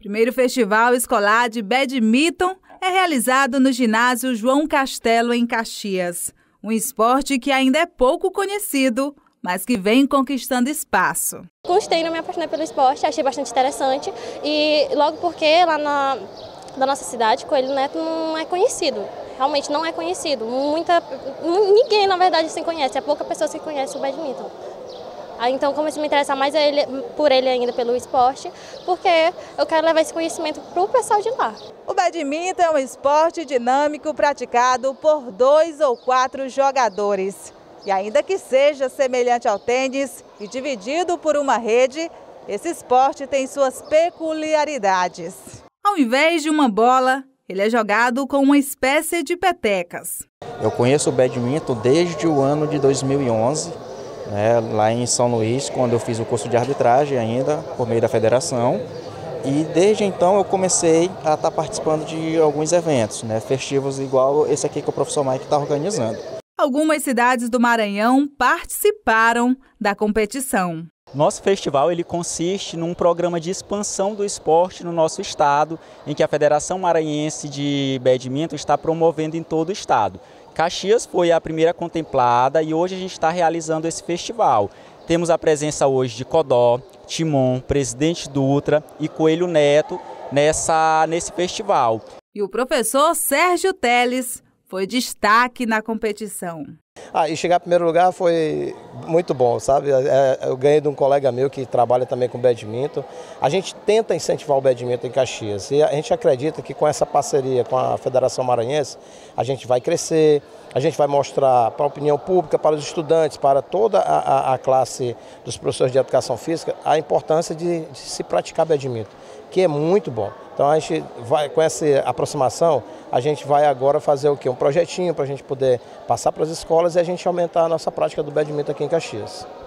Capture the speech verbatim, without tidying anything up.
Primeiro Festival Escolar de Badminton é realizado no ginásio João Castelo, em Caxias. Um esporte que ainda é pouco conhecido, mas que vem conquistando espaço. Gostei, não me apaixonei pelo esporte, achei bastante interessante. E logo porque lá na, na nossa cidade, Coelho Neto não é conhecido. Realmente não é conhecido. Muita, ninguém, na verdade, se conhece. É pouca pessoa que conhece o badminton. Então comecei a me interessar mais ele, por ele ainda pelo esporte, porque eu quero levar esse conhecimento para o pessoal de lá. O badminton é um esporte dinâmico praticado por dois ou quatro jogadores. E ainda que seja semelhante ao tênis e dividido por uma rede, esse esporte tem suas peculiaridades. Ao invés de uma bola, ele é jogado com uma espécie de petecas. Eu conheço o badminton desde o ano de dois mil e onze. Né, lá em São Luís, quando eu fiz o curso de arbitragem ainda, por meio da federação. E desde então eu comecei a estar participando de alguns eventos, né, festivos igual esse aqui que o professor Mike está organizando. Algumas cidades do Maranhão participaram da competição. Nosso festival ele consiste num programa de expansão do esporte no nosso estado, em que a Federação Maranhense de Badminton está promovendo em todo o estado. Caxias foi a primeira contemplada e hoje a gente está realizando esse festival. Temos a presença hoje de Codó, Timon, Presidente Dutra e Coelho Neto nessa, nesse festival. E o professor Sérgio Teles foi destaque na competição. Ah, e chegar em primeiro lugar foi muito bom, sabe? Eu ganhei de um colega meu que trabalha também com badminton. A gente tenta incentivar o badminton em Caxias e a gente acredita que com essa parceria com a Federação Maranhense, a gente vai crescer, a gente vai mostrar para a opinião pública, para os estudantes, para toda a, a, a classe dos professores de educação física, a importância de, de se praticar badminton, que é muito bom. Então a gente vai, com essa aproximação, a gente vai agora fazer o quê? Um projetinho para a gente poder passar para as escolas e a gente aumentar a nossa prática do badminton aqui em Caxias.